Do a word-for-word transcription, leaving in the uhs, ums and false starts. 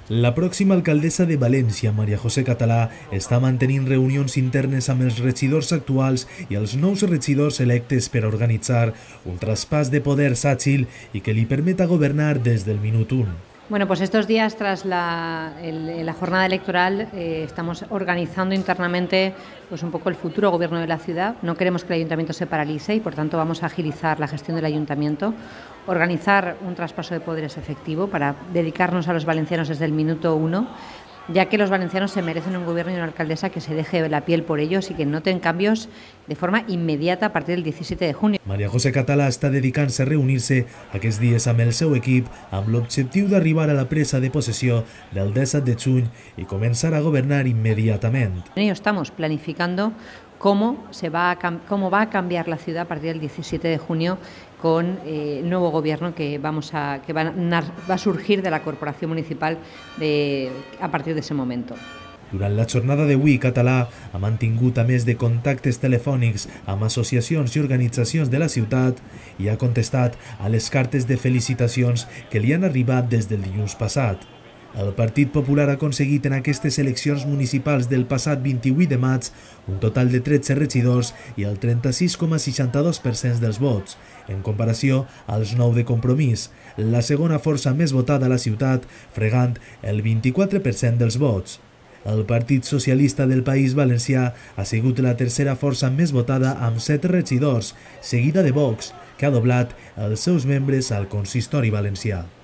La pròxima alcaldessa de València, Maria José Català, està mantenint reunions internes amb els regidors actuals i els nous regidors electes per a organitzar un traspàs de poders àgil i que li permeta governar des del minut un. Bueno, pues estos días tras la, el, la jornada electoral eh, estamos organizando internamente pues un poco el futuro gobierno de la ciudad. No queremos que el ayuntamiento se paralice y por tanto vamos a agilizar la gestión del ayuntamiento, organizar un traspaso de poderes efectivo para dedicarnos a los valencianos desde el minuto uno, ya que los valencianos se merecen un gobierno y una alcaldesa que se deje la piel por ellos y que noten cambios de forma inmediata a partir del diecisiete de junio. Maria José Català està dedicant-se a reunir-se aquests dies amb el seu equip amb l'objectiu d'arribar a la presa de possessió del disset de juny y començar a governar inmediatament. En ello estamos planificando cómo, se va a, cómo va a cambiar la ciudad a partir del diecisiete de junio con eh, el nuevo gobierno que, vamos a, que va, a, va a surgir de la corporación municipal de, a partir de ese momento. Durant la jornada d'avui, Català ha mantingut a més de contactes telefònics amb associacions i organitzacions de la ciutat i ha contestat a les cartes de felicitacions que li han arribat des del dilluns passat. El Partit Popular ha aconseguit en aquestes eleccions municipals del passat vint-i-vuit de maig un total de tretze regidors i el trenta-sis coma seixanta-dos per cent dels vots, en comparació als nou de Compromís, la segona força més votada a la ciutat, fregant el vint-i-quatre per cent dels vots. El Partit Socialista del País Valencià ha sigut la tercera força més votada amb set regidors, seguida de Vox, que ha doblat els seus membres al consistori valencià.